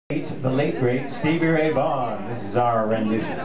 The late great Stevie Ray Vaughan. This is our rendition.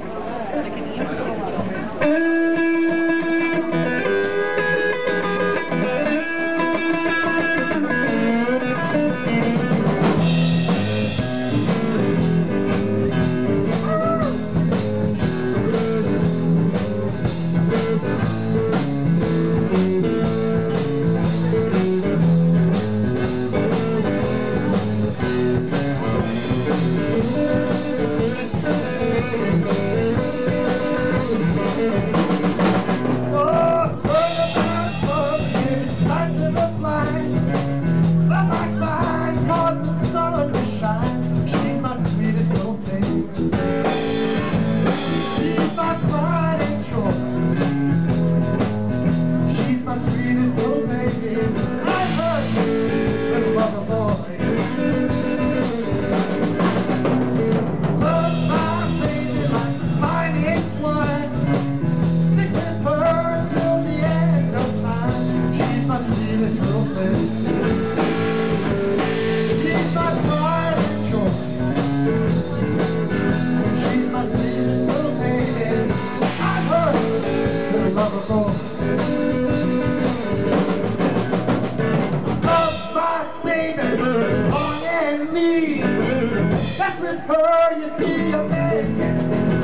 That's with her, you see a man.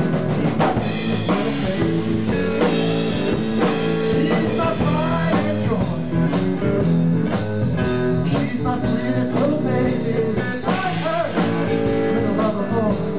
She's my pride and joy. She's my sweetest little baby. I heard with a lover boy.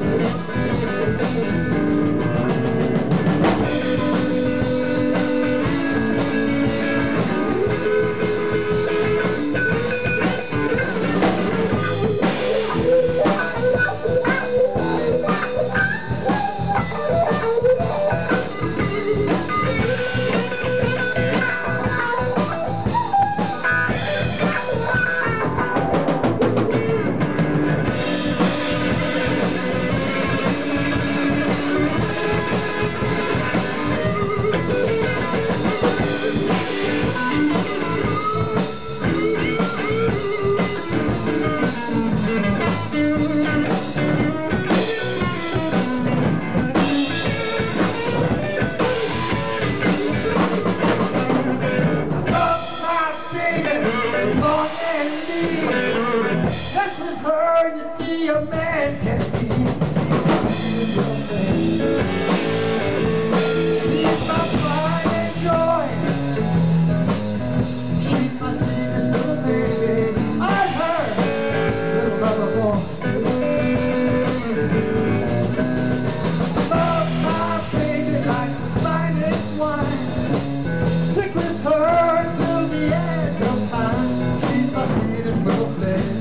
That's with her, you see, a man can be. She's my pride and joy. She's my sweetest little baby. I heard, little lover boy. Love my baby like the finest wine. Stick with her till the end of time. She's my sweetest little baby.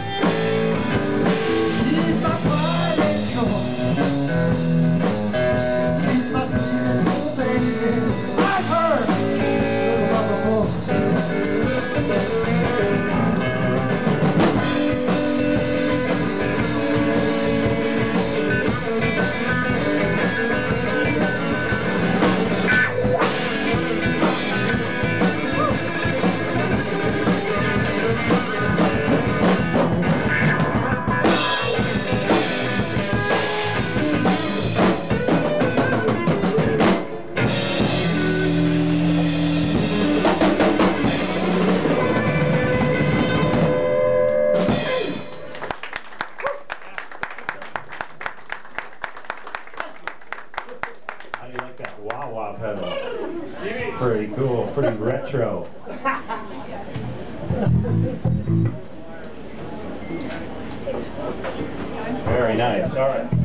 How do you like that wah-wah pedal? Pretty cool, pretty retro. Very nice. All right.